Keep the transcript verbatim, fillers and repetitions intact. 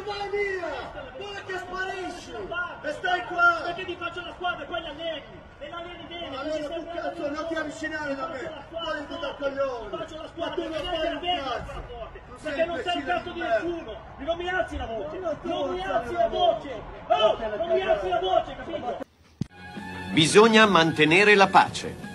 vai via! Guarda che sparisci! E stai qua! Perché ti faccio la squadra e poi la alleni? E la alleni bene! Allora tu cazzo non ti avvicinare da me! Fuori tu dal coglione! Faccio la Ma squadra, tu non perché fai non un vedi cazzo! perché non sei il cazzo di nessuno! Non mi alzi la voce! Non mi alzi la voce! voce. Oh! Non mi alzi la voce, capito? Bisogna mantenere la pace.